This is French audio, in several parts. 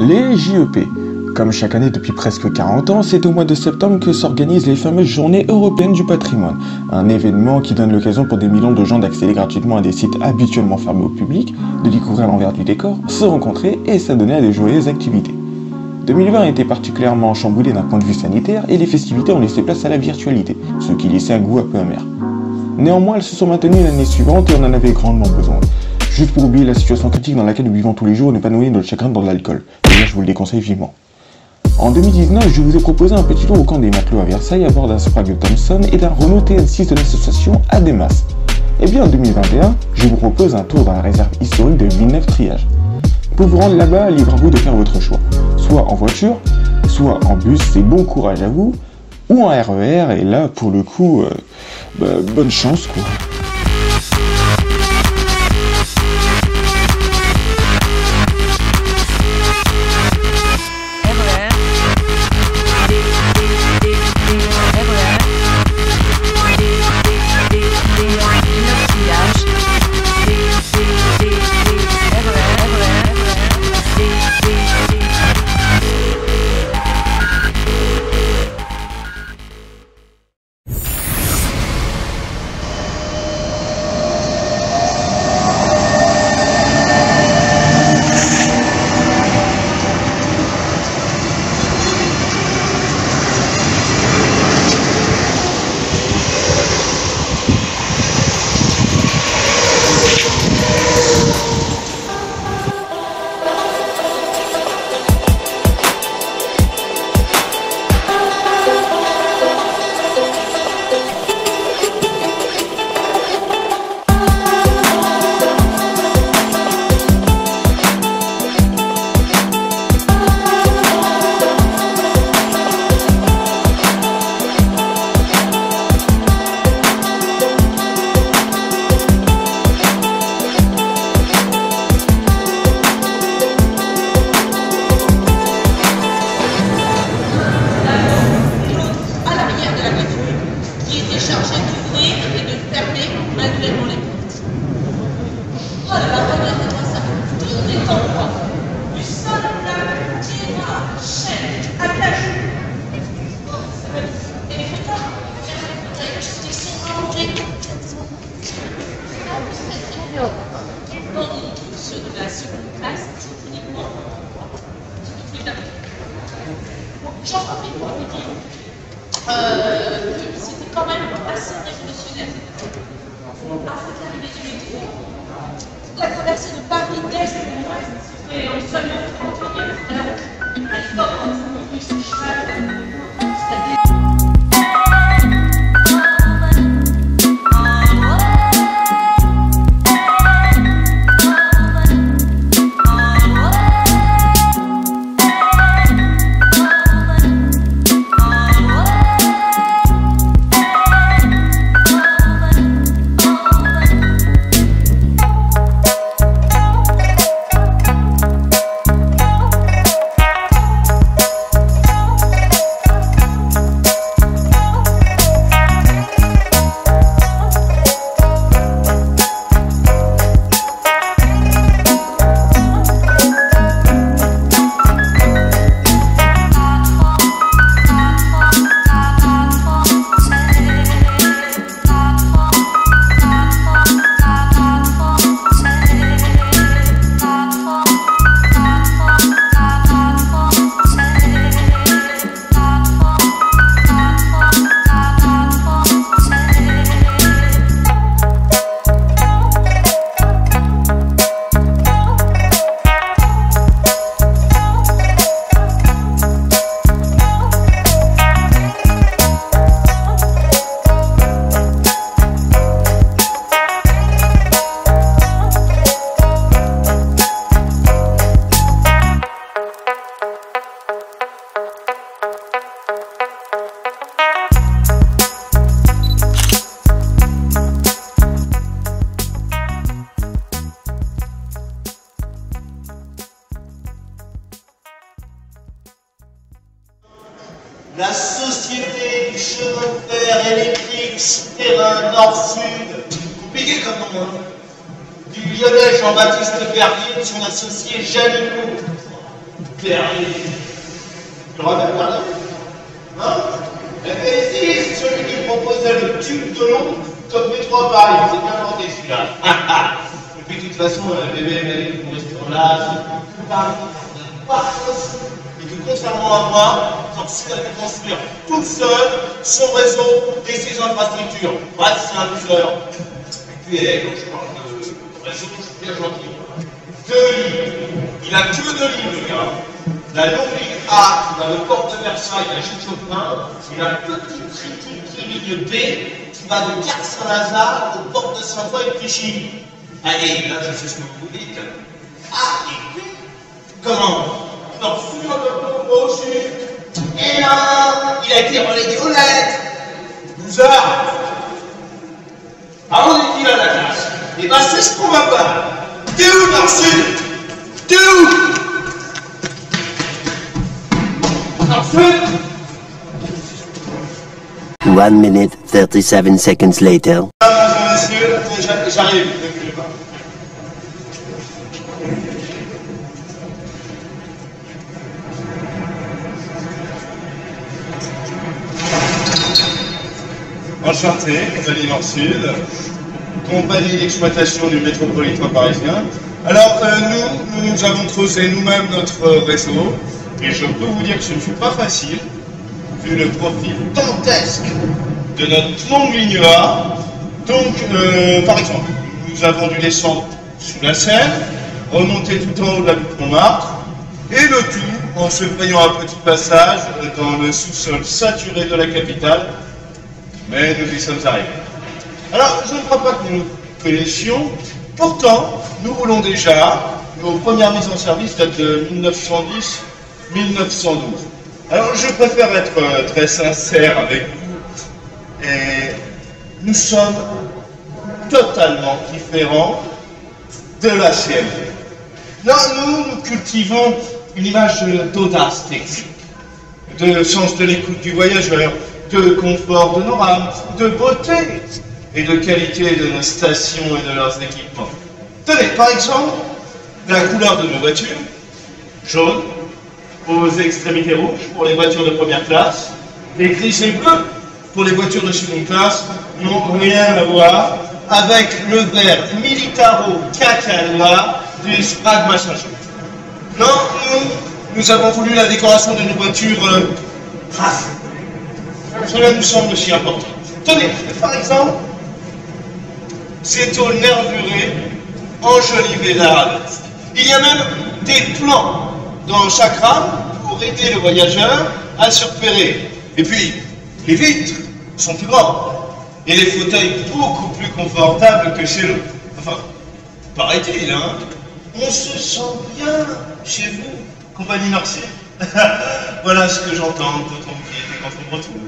Les JEP. Comme chaque année depuis presque 40 ans, c'est au mois de septembre que s'organisent les fameuses Journées européennes du patrimoine. Un événement qui donne l'occasion pour des millions de gens d'accéder gratuitement à des sites habituellement fermés au public, de découvrir l'envers du décor, se rencontrer et s'adonner à des joyeuses activités. 2020 a été particulièrement chamboulé d'un point de vue sanitaire et les festivités ont laissé place à la virtualité, ce qui laissait un goût un peu amer. Néanmoins, elles se sont maintenues l'année suivante et on en avait grandement besoin. Juste pour oublier la situation critique dans laquelle nous vivons tous les jours et ne pas noyer notre chagrin dans de l'alcool. D'ailleurs, je vous le déconseille vivement. En 2019, je vous ai proposé un petit tour au camp des matelots à Versailles à bord d'un Sprague Thompson et d'un Renault TN6 de l'association Ademas. Et bien en 2021, je vous propose un tour dans la réserve historique de Villeneuve-Triage. Pour vous rendre là-bas, libre à vous de faire votre choix. Soit en voiture, soit en bus, c'est bon courage à vous, ou en RER, et là, pour le coup, bonne chance quoi. C'était quand même assez révolutionnaire. Après l'arrivée du métro, la traversée de Paris d'Est en Ouest se fait en seulement 30 minutes. À l'époque, on a ce cheval. La Société du chemin de fer électrique souterrain nord-sud, compliqué comme nom, du Lyonnais Jean-Baptiste Berlier de son associé Janicot, Dernier. Tu le rappelles, pardon? Hein? ici, c'est celui qui proposait le tube de long top métro à Paris. C'est bien inventé celui-là. Et puis de toute façon, bébé m'a pour rester là, c'est Paris. Et que contrairement à moi, Torcy a pu construire toute seule son réseau et ses infrastructures. Bref, c'est un loser. Et puis, quand je parle de réseau, je suis bien gentil. 2 lignes. Il a que 2 lignes, le gars. La longue ligne A qui va de Porte de Versailles à Gilles Chopin, et la petite ligne B qui va de Gare Saint-Lazare aux portes de Saint-Ouen et de Clichy. Allez, là, je sais ce que vous dites. A et B. Comment? Sur le combo aussi. Et là, il a été relégué aux lettres. 12 heures. Avant d'être à la classe. Et ben, c'est ce qu'on va voir. T'es où, Torcy? T'es où? Torcy? 1 minute, 37 seconds later. Mesdames et messieurs, j'arrive. Ne bougez pas. Enchanté, compagnie Nord-Sud, compagnie d'exploitation du métropolitain parisien. Alors, nous avons creusé nous-mêmes notre réseau, et je peux vous dire que ce ne fut pas facile, vu le profil dantesque de notre longue ligne A. Donc, par exemple, nous avons dû descendre sous la Seine, remonter tout en haut de la butte Montmartre, et le tout en se frayant un petit passage dans le sous-sol saturé de la capitale. Mais nous y sommes arrivés. Alors, je ne crois pas que nous nous connaissions. Pourtant, nous roulons déjà. Nos premières mises en service datent de 1910-1912. Alors, je préfère être très sincère avec vous. Et nous sommes totalement différents de la CMP. Non, nous cultivons une image d'audace technique, de sens de l'écoute du voyageur, de confort de nos rames, de beauté et de qualité de nos stations et de leurs équipements. Tenez, par exemple, la couleur de nos voitures, jaune, aux extrémités rouges pour les voitures de première classe, et gris et bleu pour les voitures de seconde classe, n'ont rien à voir avec le vert militaro-cacalois du Sprague Massachusetts. Non, nous avons voulu la décoration de nos voitures trafic. Cela nous semble si important. Tenez, par exemple, ces tôles nervurées enjolivées d'arabesques. Il y a même des plans dans chaque rame pour aider le voyageur à se repérer. Et puis, les vitres sont plus grandes et les fauteuils beaucoup plus confortables que chez nous. Enfin, paraît-il, hein? On se sent bien chez vous, compagnie Nord-Sud. Voilà ce que j'entends d'autant qui quand on me retrouve.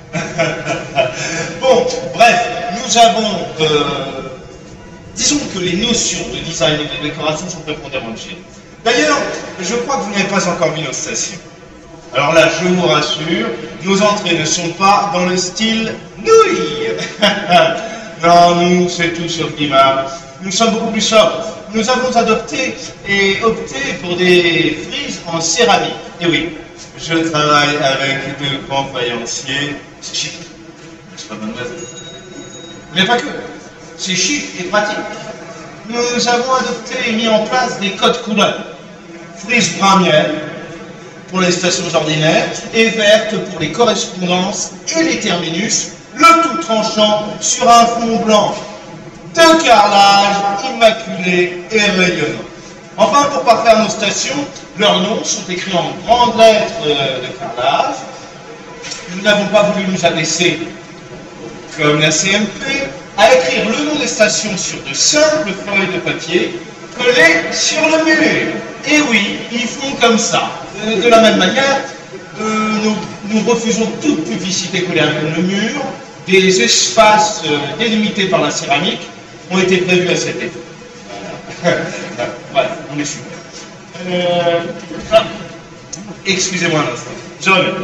Bon, bref, nous avons, disons que les notions de design et de décoration sont prépondérantes chez nous. D'ailleurs, je crois que vous n'avez pas encore vu nos stations. Alors là, je vous rassure, nos entrées ne sont pas dans le style nouille. Non, nous, c'est tout sur Guimard. Nous sommes beaucoup plus sobres. Nous avons adopté et opté pour des frises en céramique. Et oui, je travaille avec de grands faïenciers. C'est chic, n'est-ce pas, mademoiselle? Mais pas que. C'est chic et pratique. Nous avons adopté et mis en place des codes couleurs. Frise brun miel pour les stations ordinaires et verte pour les correspondances et les terminus, le tout tranchant sur un fond blanc de carrelage immaculé et rayonnant. Enfin, pour parfaire nos stations, leurs noms sont écrits en grandes lettres de carrelage. Nous n'avons pas voulu nous abaisser, comme la CMP, à écrire le nom des stations sur de simples feuilles de papier collées sur le mur. Et oui, ils font comme ça. De la même manière, nous refusons toute publicité collée à le mur. Des espaces délimités par la céramique ont été prévus à cet effet. Voilà, on est super. Excusez-moi un instant. Je reviens.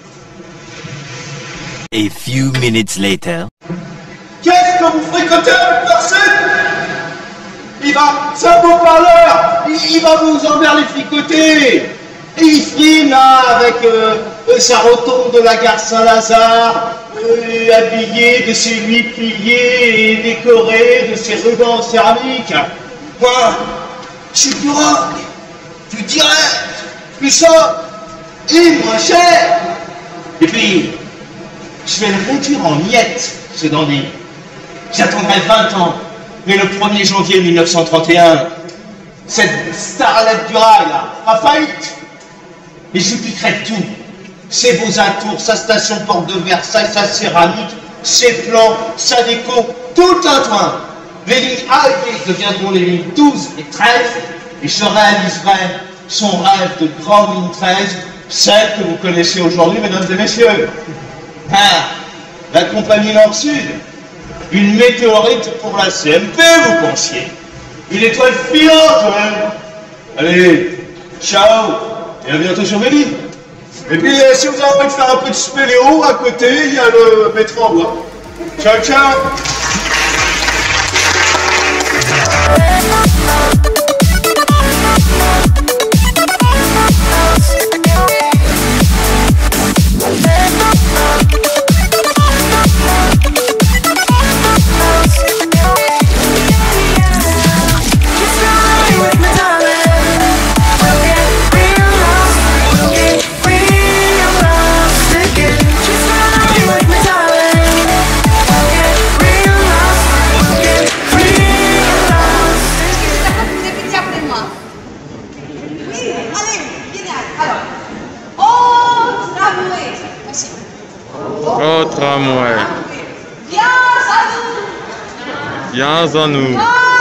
A few minutes later. Qu'est-ce que vous fricotez avec personne? C'est un beau parleur. Il va vous envers les fricoter. Et il filme là avec sa rotonde de la gare Saint-Lazare, habillé de ses 8 piliers et décoré de ses rubans en céramique. Moi, je suis plus rock, plus direct, plus sobre et moins cher. Et puis, je vais le réduire en miettes, ce dandy. J'attendrai 20 ans, mais le 1er janvier 1931, cette starlette du rail là, fera faillite. Et je piquerai tout. Ses beaux atours, sa station porte de Versailles, sa céramique, ses plans, sa déco, tout un toin. Les lignes A et B deviendront les lignes 12 et 13, et je réaliserai son rêve de grande ligne 13, celle que vous connaissez aujourd'hui, mesdames et messieurs. Ah, la compagnie Nord-Sud, une météorite pour la CMP, vous pensiez. Une étoile filante, ouais. Allez, ciao, et à bientôt sur mes lignes. Et puis, si vous avez envie de faire un peu de spéléo, à côté, il y a le métro en bois. Ciao, ciao. Oh, tramway. Viens à nous.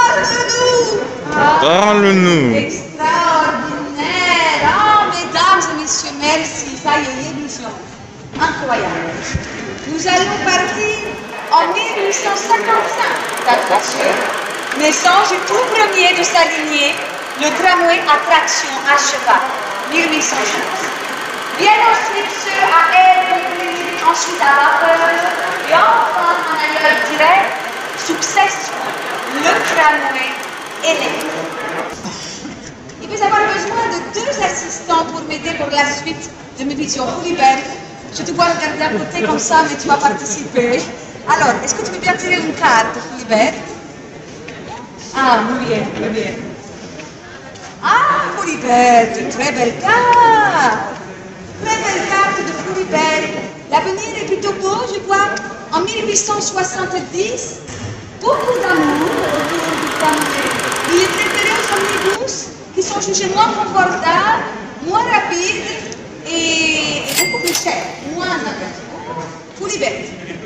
Parle-nous. Extraordinaire. Oh, mesdames et messieurs, merci. Ça y est, l'émission. Incroyable. Nous allons partir en 1855. D'attraction. Naissance du tout premier de sa lignée, le tramway à traction à cheval. 1815. Bien ensuite ceux à air comprimé, ensuite à vapeur, et enfin en allure direct, successful, le tramway électrique. Il va avoir besoin de 2 assistants pour m'aider pour la suite de mes visions. Philibert, je te vois regarder à côté comme ça, mais tu vas participer. Alors, est-ce que tu peux bien tirer une carte, Philibert? Ah, muy bien, muy bien. Ah, Philibert, une très belle carte. Très belle carte de Philibert. L'avenir est plutôt beau, je vois. En 1870, beaucoup d'amour autour du tramway. Il est préféré aux omnibus qui sont jugés moins confortables, moins rapides et beaucoup plus chers, moins attractifs. Philibert.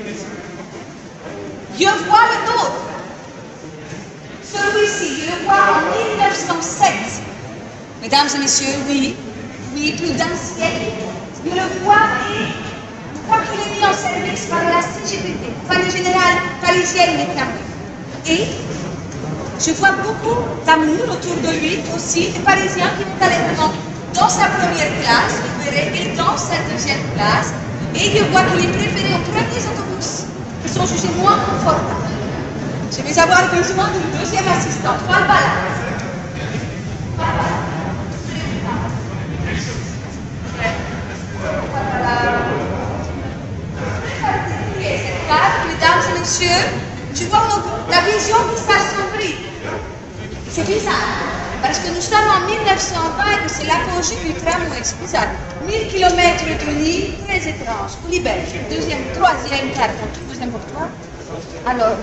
Je vois le nôtre. Celui-ci, je le vois en 1907. Mesdames et messieurs, oui, plus d'un siècle. Je le vois et je crois qu'il est mis en service par la CGTT, Compagnie Générale Parisienne des Tramways. Et je vois beaucoup d'amour autour de lui aussi, des Parisiens qui vont aller dans sa première classe, vous verrez, et dans sa deuxième classe. Et je vois qu'il est préféré aux premiers autobus qui sont jugés moins confortables. Je vais avoir besoin d'une deuxième assistante. Voilà. Cette carte, mesdames et messieurs, tu vois la vision qui s'assombrit. C'est bizarre, parce que nous sommes en 1920 et c'est l'apogée du tramway, c'est bizarre. 1000 km de ligne, très étrange. Philibert, troisième carte, deuxième pour toi. Alors,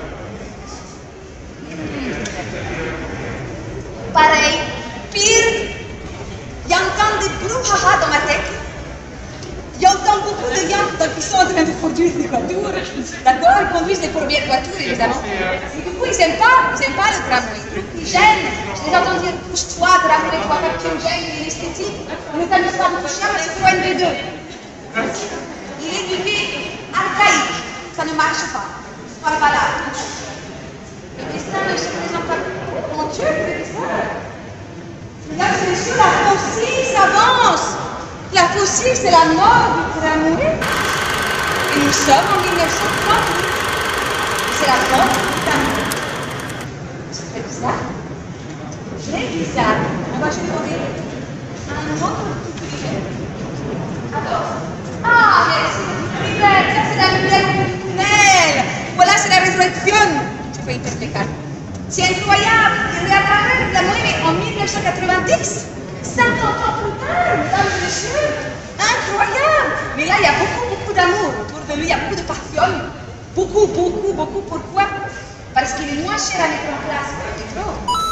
pareil, pire, j'entends des brouhaha dans ma tête. J'entends beaucoup de gens qui sont en train de conduire des voitures. D'accord, ils conduisent des premières voitures, évidemment. Et du coup, ils n'aiment pas le tramway. Ils gênent. Je les entends dire, pousse-toi, tramway, tu vas faire une gêne, une esthétique. On ne t'amuse pas de toucher, mais c'est toi une des deux. Il est du vide, archaïque. Ça ne marche pas. Voilà. Le destin ne se présente pas. Mon Dieu, le destin. Mesdames et messieurs, la fossile s'avance. La fossile, c'est la mort du tramway. Et nous sommes en 1938. C'est la mort du tramway. C'est très bizarre. Très bizarre. On va jouer au rire. 1, Ah, ça c'est la lumière du tunnel. Voilà, c'est la résurrection. Je peux interpréter. C'est incroyable. Il y a la monnaie en 1990, 50 ans plus tard, mesdames et messieurs. Incroyable. Mais là, il y a beaucoup d'amour autour de lui. Il y a beaucoup de passion. Beaucoup. Pourquoi? Parce qu'il est moins cher à mettre en place que le métro.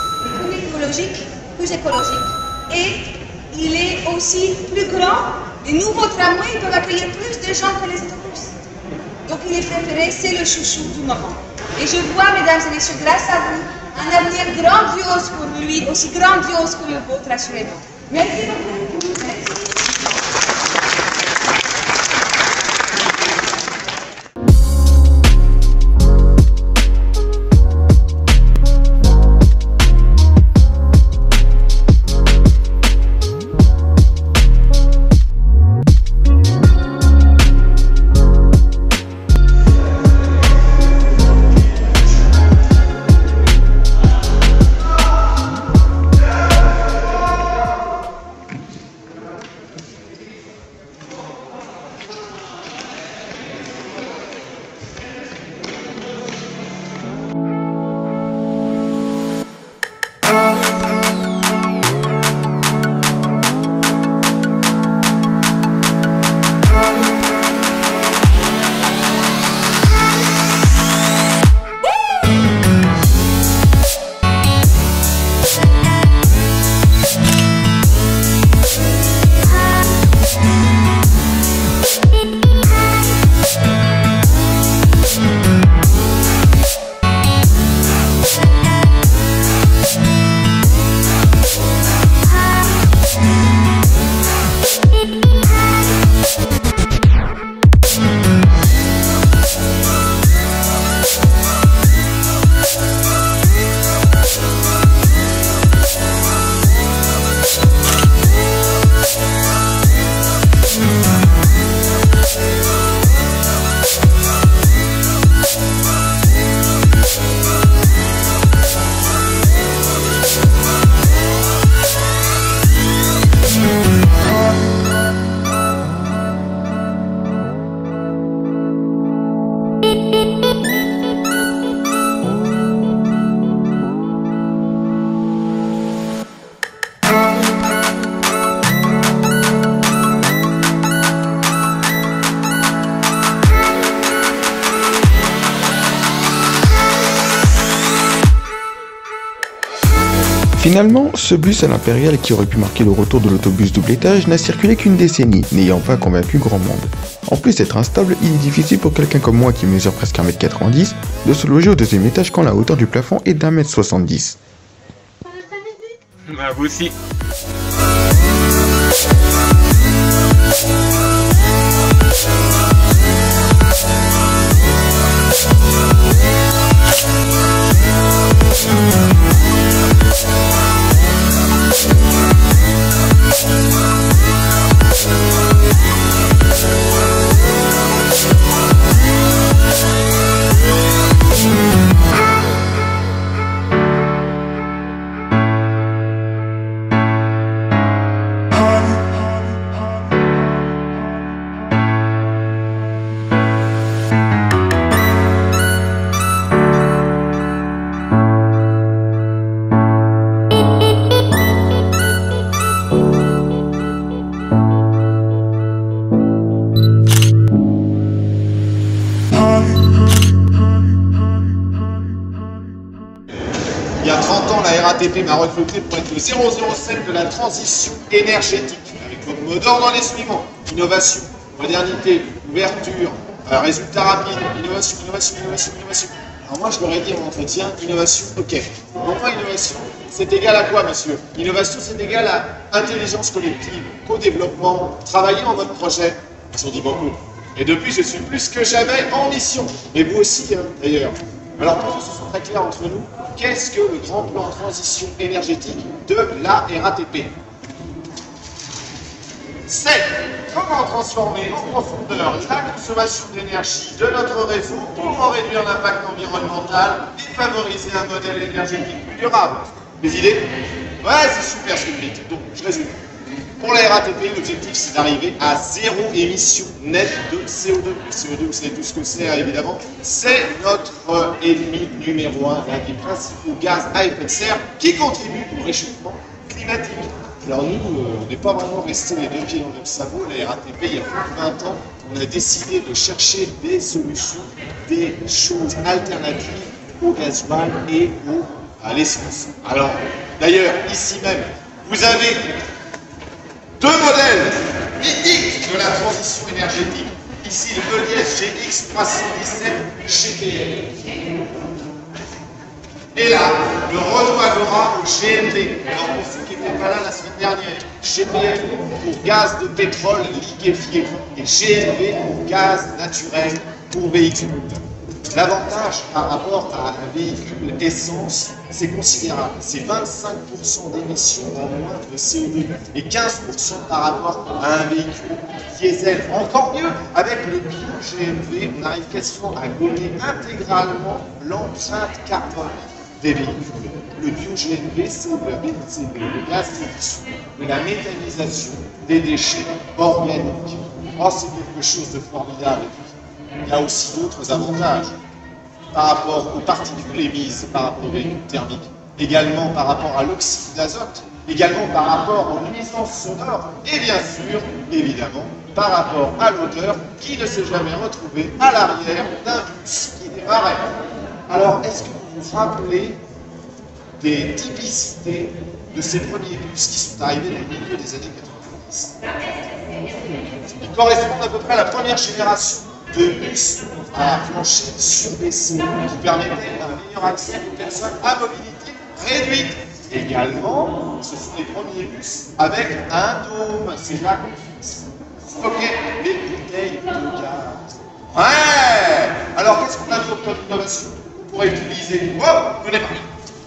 Plus écologique. Et il est aussi plus grand. Les nouveaux tramways peuvent accueillir plus de gens que les autobus. Donc il est préféré, c'est le chouchou du moment. Et je vois, mesdames et messieurs, grâce à vous, un avenir grandiose pour lui, aussi grandiose que le vôtre, assurément. Merci beaucoup. Merci. Finalement, ce bus à l'impériale qui aurait pu marquer le retour de l'autobus double étage n'a circulé qu'une décennie, n'ayant pas convaincu grand monde. En plus d'être instable, il est difficile pour quelqu'un comme moi qui mesure presque 1m90 de se loger au deuxième étage quand la hauteur du plafond est d'1m70. Bah, vous aussi. Il y a 30 ans, la RATP m'a recruté pour être le 007 de la transition énergétique, avec comme mot d'ordre les suivants: innovation, modernité, ouverture, résultats rapides, innovation. Alors moi, je leur ai dit en entretien, innovation, ok. Pour moi, innovation, c'est égal à quoi, monsieur? Innovation, c'est égal à intelligence collective, co-développement, travailler en mode projet. Ils ont dit beaucoup. Et depuis, je suis plus que jamais en mission. Et vous aussi, hein, d'ailleurs. Alors, pour que ce soit très clair entre nous, qu'est-ce que le grand plan de transition énergétique de la RATP? C'est comment transformer en profondeur la consommation d'énergie de notre réseau pour en réduire l'impact environnemental et favoriser un modèle énergétique plus durable. Des idées? Ouais, c'est super ce que vous dites. Donc, je résume. Pour la RATP, l'objectif c'est d'arriver à 0 émission nette de CO2. Le CO2, vous savez tout ce que c'est, hein, évidemment. C'est notre ennemi numéro 1, l'un des principaux gaz à effet de serre qui contribue au réchauffement climatique. Alors nous, on n'est pas vraiment resté les deux pieds dans le sabot. La RATP, il y a plus de 20 ans, on a décidé de chercher des solutions, des choses alternatives au gasoil et à l'essence. Alors, d'ailleurs, ici même, vous avez deux modèles mythiques de la transition énergétique. Ici, le Goliath GX 317 GPL. Et là, le Renault Agora au GNV. Alors pour ceux qui n'étaient pas là la semaine dernière, GPL pour gaz de pétrole liquéfié et GNV pour gaz naturel pour véhicules. L'avantage par rapport à un véhicule essence, c'est considérable. C'est 25% d'émissions en moins de CO2 et 15% par rapport à un véhicule diesel. Encore mieux, avec le bio-GNV, on arrive quasiment à gommer intégralement l'empreinte carbone des véhicules. Le bio-GNV, c'est le gaz issu de la méthanisation des déchets organiques. Oh, c'est quelque chose de formidable. Il y a aussi d'autres avantages par rapport aux particules émises par rapport aux véhicules thermiques, également par rapport à l'oxyde d'azote, également par rapport aux nuisances sonores et bien sûr, évidemment, par rapport à l'odeur qui ne s'est jamais retrouvée à l'arrière d'un bus qui démarrait. Alors, est-ce que vous vous rappelez des typicités de ces premiers bus qui sont arrivés dans le milieu des années 90 ? Ils correspondent à peu près à la première génération de bus à plancher surbaissé qui permettaient un meilleur accès aux personnes à mobilité réduite. Également, ce sont les premiers bus avec un dôme. C'est là qu'on stockait les bouteilles de gaz. Ouais! Alors, qu'est-ce qu'on a d'autre comme innovation pour utiliser? Oh, venez par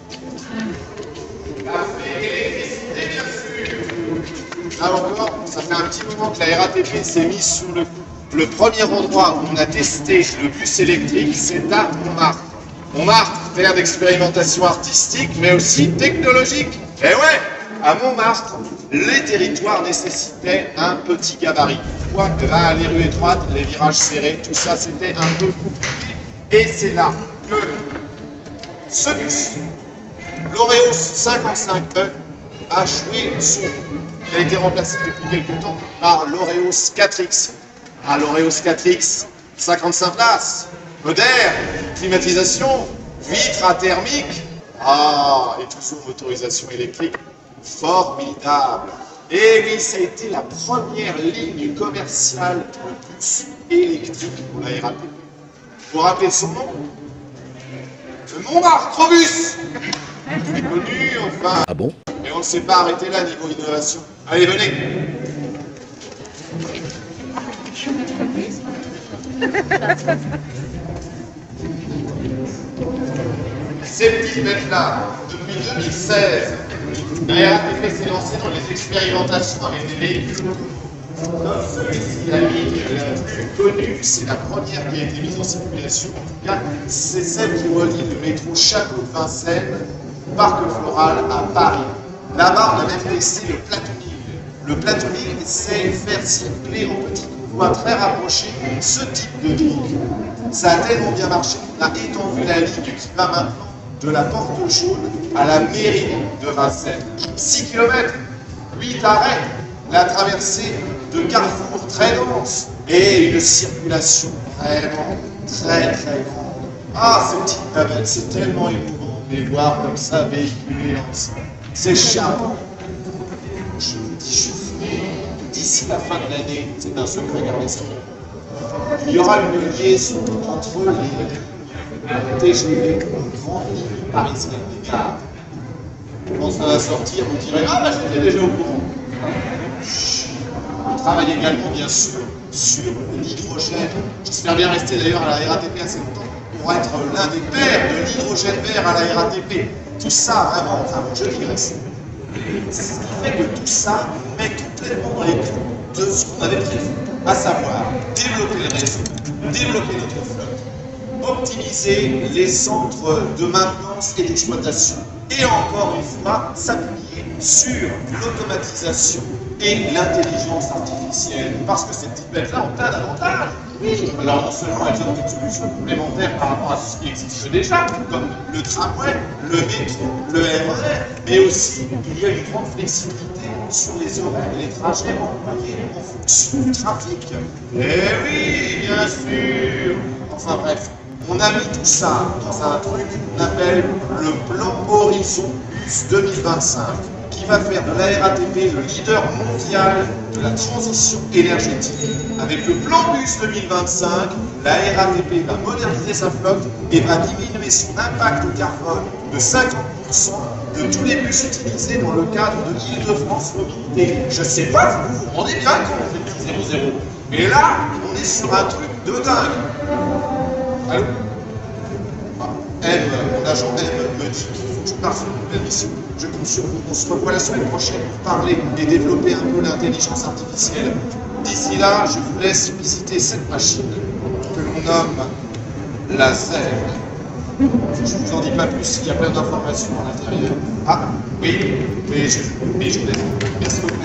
là. L'électricité, bien sûr. Là encore, ça fait un petit moment que la RATP s'est mise sur le coup. Le premier endroit où on a testé le bus électrique, c'est à Montmartre. Montmartre, terre d'expérimentation artistique, mais aussi technologique. Et ouais, à Montmartre, les territoires nécessitaient un petit gabarit. Pourquoi? Les rues étroites, les virages serrés, tout ça, c'était un peu compliqué. Et c'est là que ce bus, l'Oreos 55E, a joué son coup. Il a été remplacé depuis quelques temps par l'Oreos 4X. À l'Oreos 4X, 55 places, moderne, climatisation, vitres thermique, et toujours motorisation électrique, formidable. Et oui, ça a été la première ligne commerciale de bus électrique pour la RATP. Vous vous rappelez son nom? Le Montmartre Bus. C'est connu, enfin. Ah bon? Mais on ne s'est pas arrêté là niveau innovation. Allez, venez. Ces petites bêtes-là, depuis 2016, la RATP s'est lancée dans les expérimentations avec des véhicules. Comme celui-ci, la ligne la plus connue, c'est la première qui a été mise en circulation. En tout cas, c'est celle qui relie le métro Château de Vincennes, Parc Floral à Paris. Là-bas, on a même testé le platonil. Le platonil, c'est faire circuler en petits convois très rapprochés ce type de véhicule. Ça a tellement bien marché qu'on a étendu la ligne qui va maintenant de la Porte Jaune à la mairie de Vincennes. 6 km, 8 arrêts, la traversée de carrefours très denses et une circulation vraiment très grande. Ah, ces petites navettes, c'est tellement émouvant de les voir comme ça véhiculer ensemble. C'est charmant. Je vous dis juste, d'ici la fin de l'année, c'est un secret gardé secret. Il y aura une liaison entre les TGV, grandes lignes parisiennes, les gares. Quand ça va sortir, vous direz « Ah, bah j'étais déjà au courant ». On travaille également, bien sûr, sur l'hydrogène. J'espère bien rester d'ailleurs à la RATP assez longtemps pour être l'un des pères de l'hydrogène vert à la RATP. Tout ça, vraiment, je digresse. C'est ce qui fait que tout ça nous met complètement dans les clous de ce qu'on avait prévu, à savoir développer le réseau, développer notre flotte, optimiser les centres de maintenance et d'exploitation, et encore une fois, s'appuyer sur l'automatisation et l'intelligence artificielle. Parce que ces petites bêtes-là ont plein d'avantages. Oui, alors non seulement elles ont une solution complémentaire par rapport à ce qui existe déjà, comme le tramway, le métro, le RER, mais aussi il y a une grande flexibilité sur les horaires et les trajets en fonction du trafic. Eh oui, bien sûr. Enfin bref, on a mis tout ça dans un truc qu'on appelle le plan Horizon Bus 2025, qui va faire de la RATP le leader mondial de la transition énergétique. Avec le plan Bus 2025, la RATP va moderniser sa flotte et va diminuer son impact carbone de 50% de tous les bus utilisés dans le cadre de l'Île-de-France Mobilité. Je sais pas, vous vous rendez bien compte des prix 0,0. Mais là, on est sur un truc de dingue. Allô? Mon agent M me dit qu'il faut que je parte sur une nouvelle mission. Je compte sur vous. On se revoit la semaine prochaine pour parler et développer un peu l'intelligence artificielle. D'ici là, je vous laisse visiter cette machine que l'on nomme la ZED. Je ne vous en dis pas plus, il y a plein d'informations à l'intérieur. Ah, oui, mais je laisse. Merci beaucoup.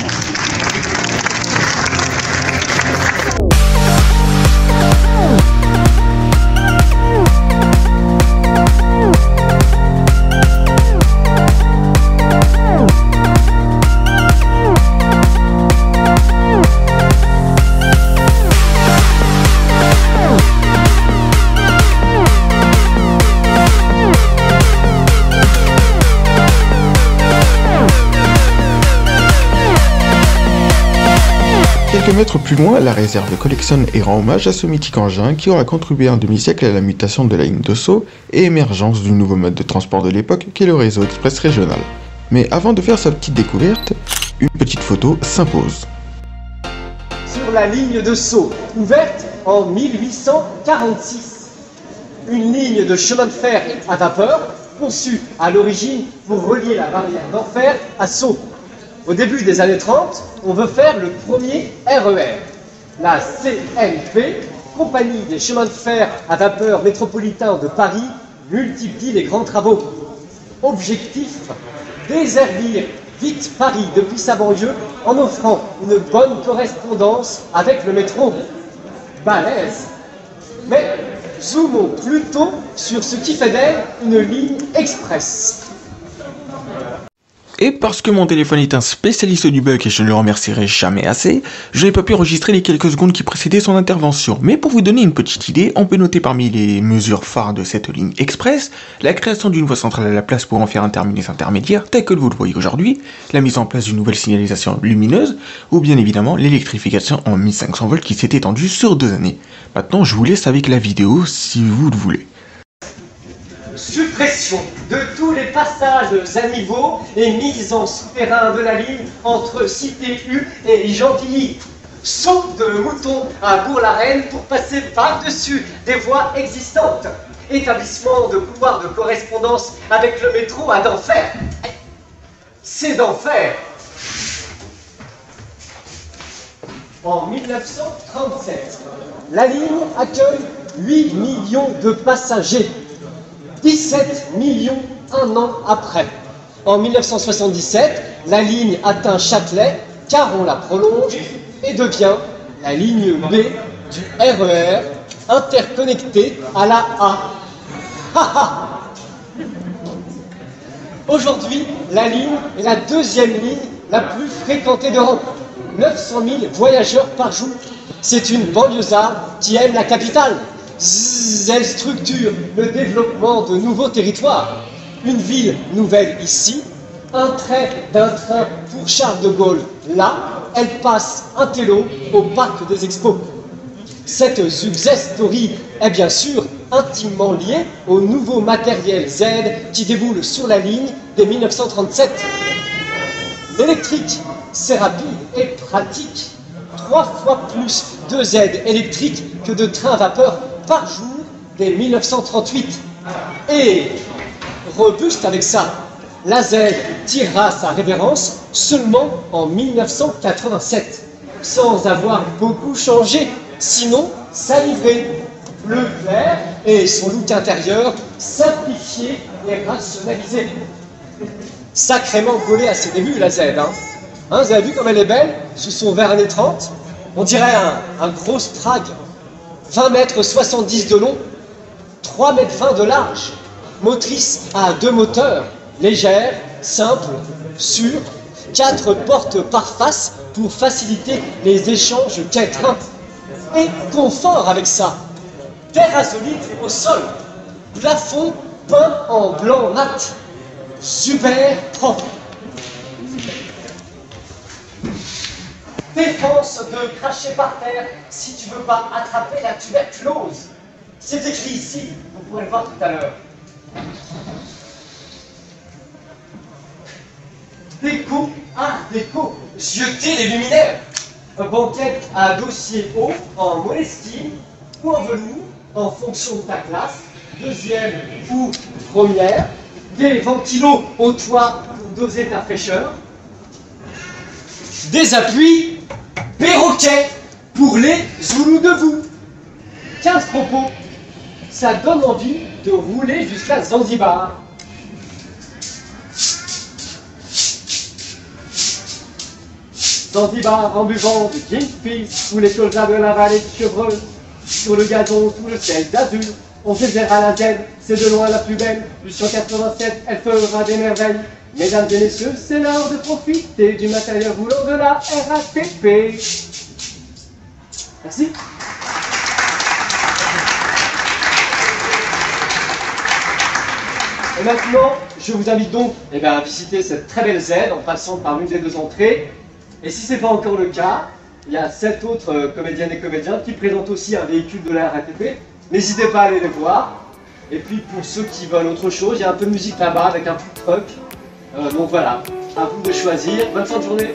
Quelques mètres plus loin, la réserve collectionne et rend hommage à ce mythique engin qui aura contribué un demi-siècle à la mutation de la ligne de Sceaux et émergence du nouveau mode de transport de l'époque qu'est le réseau express régional. Mais avant de faire sa petite découverte, une petite photo s'impose. Sur la ligne de Sceaux, ouverte en 1846, une ligne de chemin de fer à vapeur conçue à l'origine pour relier la barrière d'Enfer à Sceaux. Au début des années 30, on veut faire le premier RER. La CNP, Compagnie des chemins de fer à vapeur métropolitains de Paris, multiplie les grands travaux. Objectif, desservir vite Paris depuis sa banlieue en offrant une bonne correspondance avec le métro. Balèze. Mais zoomons plutôt sur ce qui fait d'elle une ligne express. Et parce que mon téléphone est un spécialiste du bug et je ne le remercierai jamais assez, je n'ai pas pu enregistrer les quelques secondes qui précédaient son intervention. Mais pour vous donner une petite idée, on peut noter parmi les mesures phares de cette ligne express, la création d'une voie centrale à la place pour en faire un terminus intermédiaire, tel que vous le voyez aujourd'hui, la mise en place d'une nouvelle signalisation lumineuse, ou bien évidemment l'électrification en 1500 volts qui s'est étendue sur 2 années. Maintenant, je vous laisse avec la vidéo si vous le voulez. Suppression de tous les passages à niveau et mise en souterrain de la ligne entre Cité U et Gentilly. Saut de mouton à Bourg-la-Reine pour passer par-dessus des voies existantes. Établissement de couloirs de correspondance avec le métro à d'enfer. C'est d'enfer. En 1937, la ligne accueille 8 millions de passagers. 17 millions un an après. En 1977, la ligne atteint Châtelet car on la prolonge et devient la ligne B du RER interconnectée à la A. Aujourd'hui, la ligne est la deuxième ligne la plus fréquentée d'Europe. 900 000 voyageurs par jour. C'est une banlieusarde qui aime la capitale. Elle structure le développement de nouveaux territoires. Une ville nouvelle ici, un trait d'un train pour Charles de Gaulle là, elle passe un télo au parc des expos. Cette success story est bien sûr intimement liée au nouveau matériel Z qui déboule sur la ligne dès 1937. L'électrique, c'est rapide et pratique. 3 fois plus de Z électriques que de trains à vapeur par jour dès 1938. Et robuste avec ça, la Z tirera sa révérence seulement en 1987, sans avoir beaucoup changé, sinon sa livrée, bleu clair et son look intérieur simplifié et rationalisé. Sacrément collé à ses débuts, la Z, hein. Hein, vous avez vu comme elle est belle, sous son vernet 30? On dirait un gros Sprague. 20 mètres 70 de long, 3 mètres 20 de large. Motrice à 2 moteurs, légère, simple, sûre. 4 portes par face pour faciliter les échanges quai-train. Et confort avec ça. Terre solide au sol. Plafond peint en blanc mat. Super propre. Défense de cracher par terre si tu veux pas attraper la tuberculose. C'est écrit ici, vous pourrez le voir tout à l'heure. Déco, art déco, jeter les luminaires. Banquette à dossier haut, en moleskine ou en velours, en fonction de ta classe, deuxième ou première. Des ventilos au toit pour doser ta fraîcheur. Des appuis perroquets pour les Zoulous debout. 15 propos, ça donne envie de rouler jusqu'à Zanzibar. Zanzibar en buvant du gin fizz ou les colzas de la vallée de Chevreuse. Sur le gazon, sous le ciel d'azur, on verra la Z, c'est de loin la plus belle. Du 187, elle fera des merveilles. Mesdames et messieurs, c'est l'heure de profiter du matériel roulant de la RATP. Merci. Et maintenant, je vous invite donc à visiter cette très belle Z en passant par l'une des 2 entrées. Et si ce n'est pas encore le cas, il y a 7 autres comédiennes et comédiens qui présentent aussi un véhicule de la RATP. N'hésitez pas à aller les voir. Et puis pour ceux qui veulent autre chose, il y a un peu de musique là-bas avec un food truck. Donc voilà, à vous de choisir. Bonne fin de journée.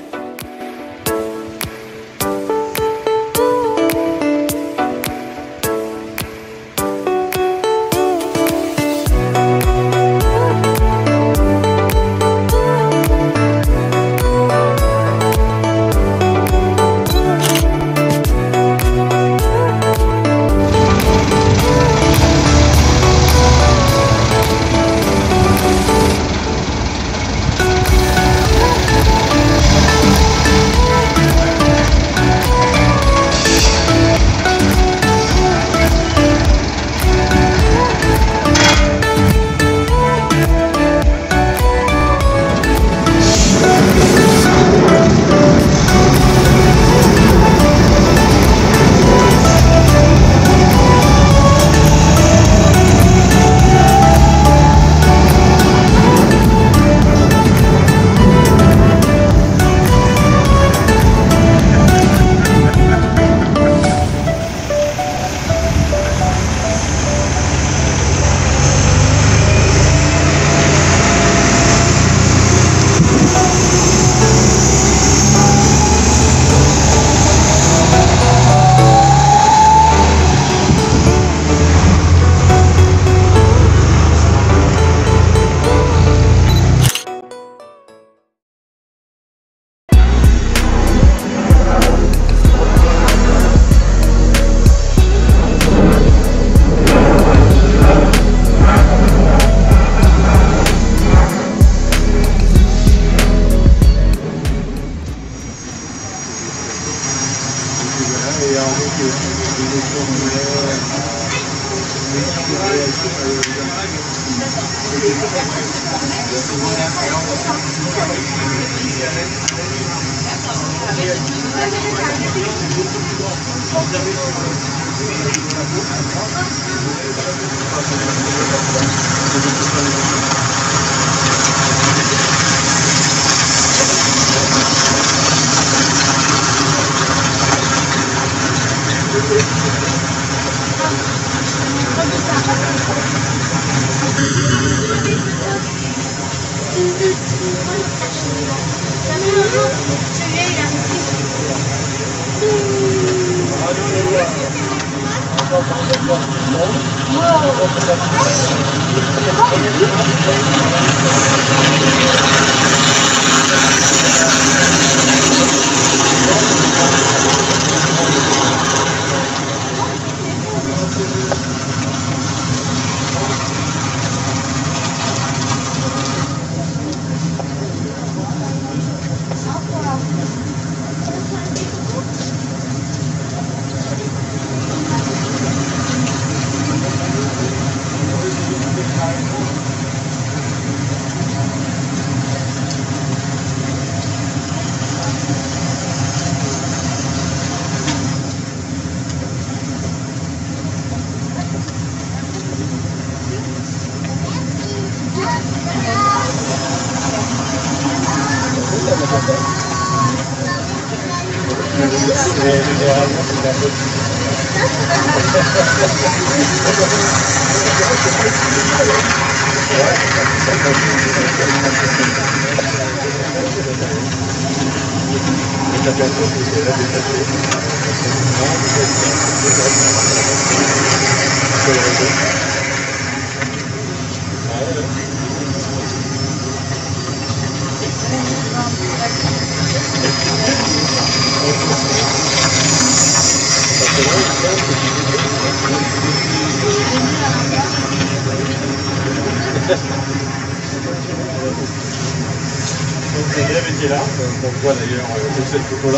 Donc les élèves étaient là, on voit d'ailleurs sur cette photo-là.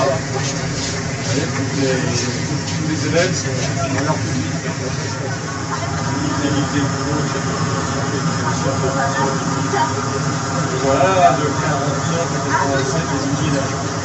Tous les élèves sont dans leur public. Voilà, de 49 à 87, les outils là.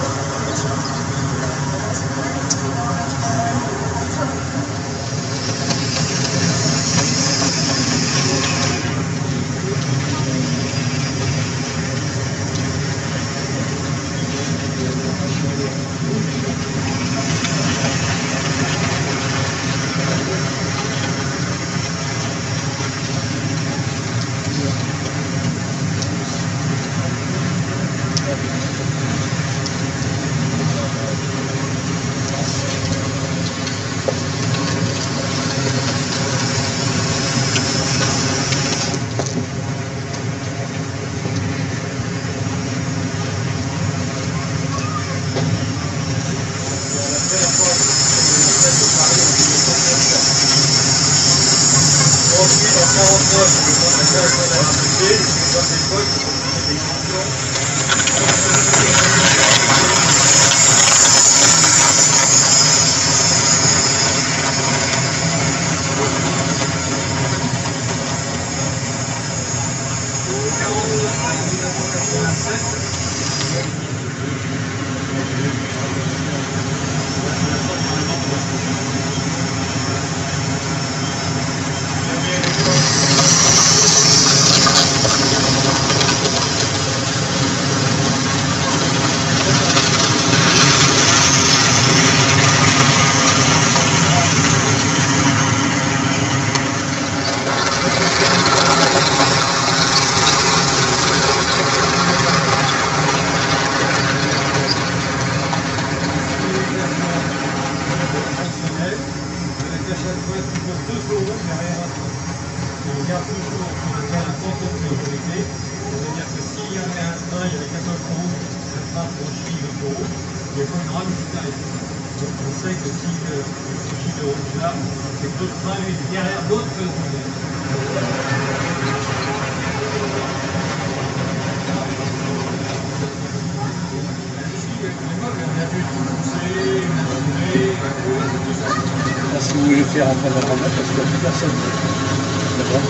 Si vous voulez faire en train de remettre, parce qu'il n'y a plus personne. D'accord.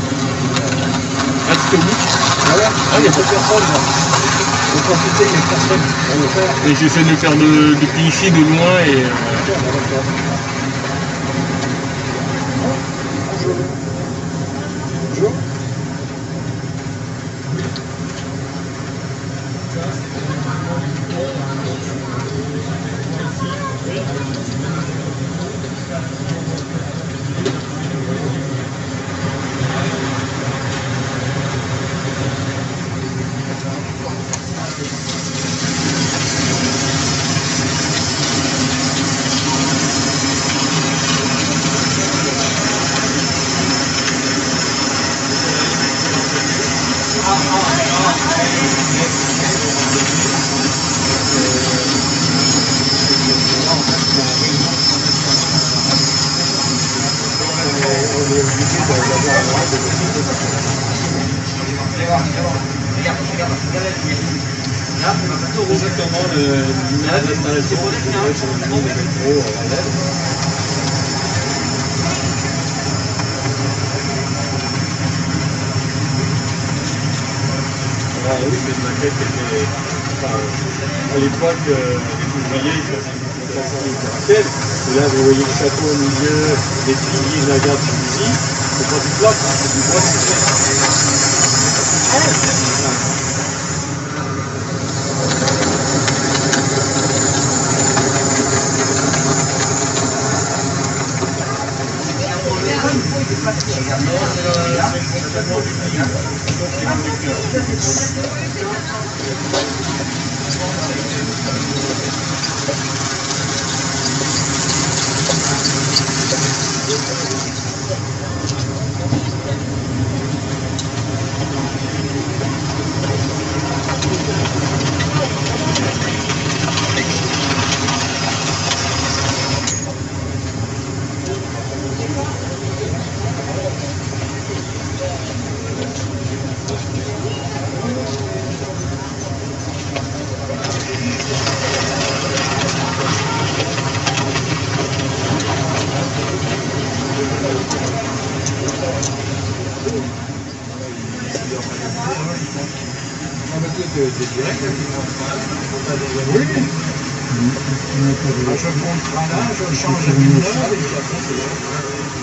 Reste au bout. Voilà. Ah, il n'y a pas de personne. Vous profitez, il n'y a personne pour le faire. Et j'essaie de le faire depuis ici, de loin, et... D'accord. Bonjour. Bonjour. Exactement l'installation sur le métro à l'aide. Ah oui, c'est une maquette qui était, à l'époque, vous voyez, ça c'est une et là, vous voyez le château au milieu, les piliers de la gare de Chambéry. C'est pas du bloc, c'est du bois de Je prends le train là, je change à 1 heure et puis après c'est là.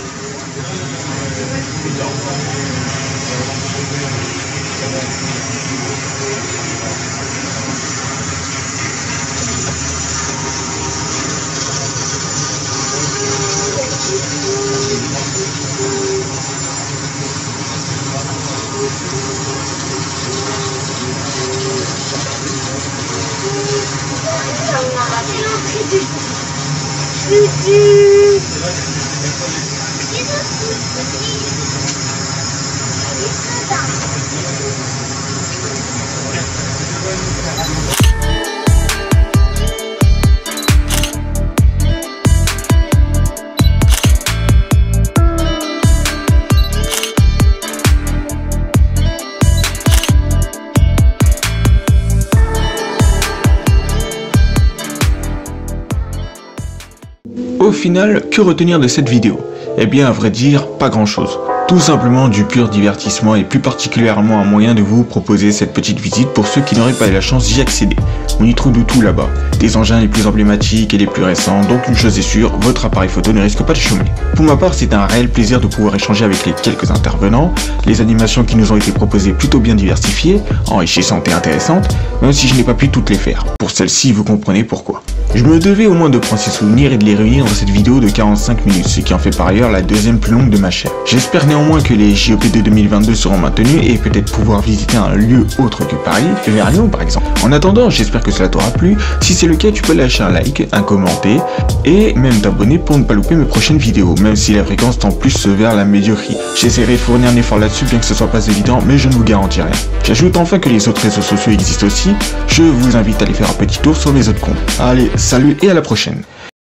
Au final, que retenir de cette vidéo? Eh bien, à vrai dire, pas grand chose. Tout simplement du pur divertissement et plus particulièrement un moyen de vous proposer cette petite visite pour ceux qui n'auraient pas eu la chance d'y accéder. On y trouve de tout là-bas, des engins les plus emblématiques et les plus récents, donc une chose est sûre, votre appareil photo ne risque pas de chômer. Pour ma part, c'est un réel plaisir de pouvoir échanger avec les quelques intervenants, les animations qui nous ont été proposées plutôt bien diversifiées, enrichissantes et intéressantes, même si je n'ai pas pu toutes les faire. Pour celles-ci, vous comprenez pourquoi. Je me devais au moins de prendre ces souvenirs et de les réunir dans cette vidéo de 45 minutes, ce qui en fait par ailleurs la deuxième plus longue de ma chaîne. J'espère néanmoins que les JOP de 2022 seront maintenus et peut-être pouvoir visiter un lieu autre que Paris, vers Lyon par exemple. En attendant, j'espère que cela t'aura plu. Si c'est le cas, tu peux lâcher un like, un commenter et même t'abonner pour ne pas louper mes prochaines vidéos, même si la fréquence tend plus vers la médiocrité. J'essaierai de fournir un effort là-dessus, bien que ce soit pas évident, mais je ne vous garantis rien. J'ajoute enfin que les autres réseaux sociaux existent aussi. Je vous invite à aller faire un petit tour sur mes autres comptes. Allez, salut et à la prochaine.